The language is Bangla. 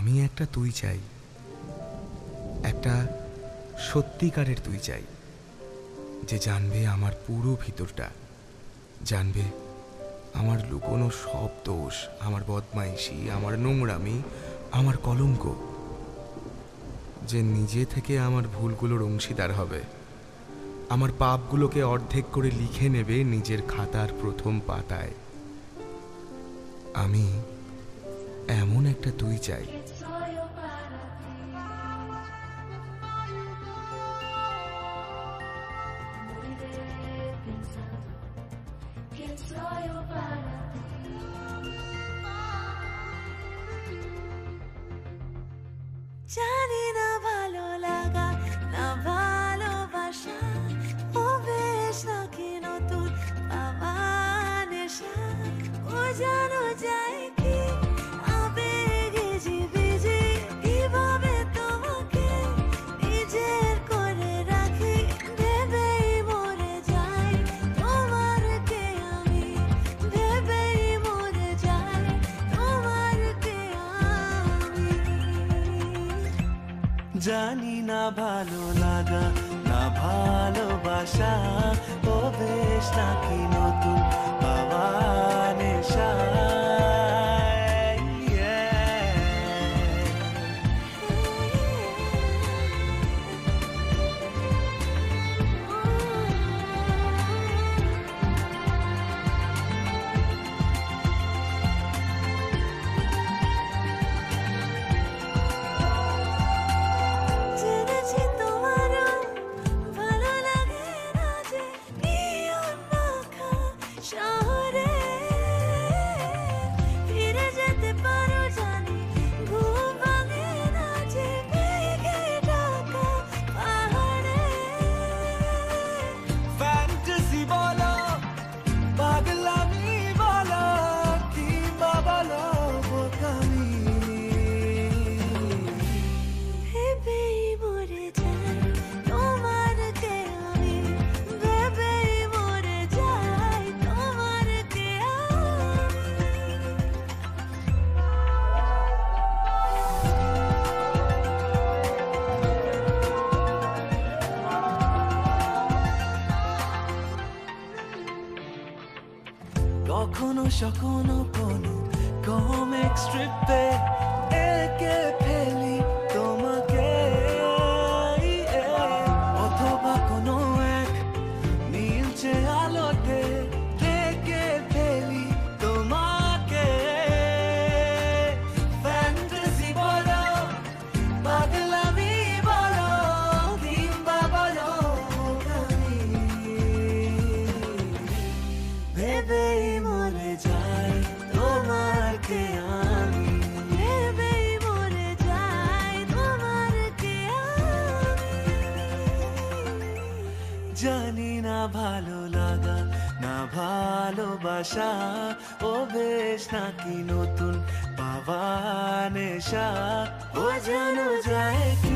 আমি একটা তুই চাই, একটা সত্যিকারের তুই চাই, যে জানবে আমার পুরো ভিতরটা, জানবে আমার লুকোনো সব দোষ, আমার বদমাইশি, আমার নোংরামি, আমার কলঙ্ক, যে নিজে থেকে আমার ভুলগুলোর অংশীদার হবে, আমার পাপগুলোকে অর্ধেক করে লিখে নেবে নিজের খাতার প্রথম পাতায়। আমি এমন একটা তুই চাই। জানি না ভালো লাগা না ভালোবাসা, ও বেশ নাকি নতুন পাওয়া নেশা, ও জানো যায় কি আবেগে জিবিজি, কিভাবে তোমাকে নিজের করে রাখি, ভেবেই মরে যাই তোমার কে আমি, ভেবেই মরে যাই তোমার কে আমি। জানি না ভালো লাগা না ভালোবাসা, ও বেশ নাকি নতুন পাওয়া নেশা। জেনেছি তোমারও ভালো লাগে না যে নিয়ন মাখা শহরে, ফিরে যেতে পারো জানি ঘুম ভাঙে না যে মেঘে ঢাকা পাহাড়ে। ফ্যান্টাসি বলো, পাগলামি বলো, কিংবা বলো বোকামি, ভেবেই মরে যাই তোমার কে আমি, ভেবেই মরে যাই তোমার কে কখনো সখনো কোনো কমিক স্ট্রিপে এঁকে ফেলি তোমাকে, অথবা কোনো এক নীলচে আলোতে ডেকে ফেলি তোমাকে। ফ্যান্টাসি বলো, পাগলামি বলো, কিংবা বলো বোকামি, ভেবেই মরে যাই তোমার কে আমি, ভেবেই মরে যাই তোমার কে আমি। জানি না ভালো লাগা না ভালোবাসা, ও বেশ নাকি নতুন পাওয়া নেশা, ও জানো যায়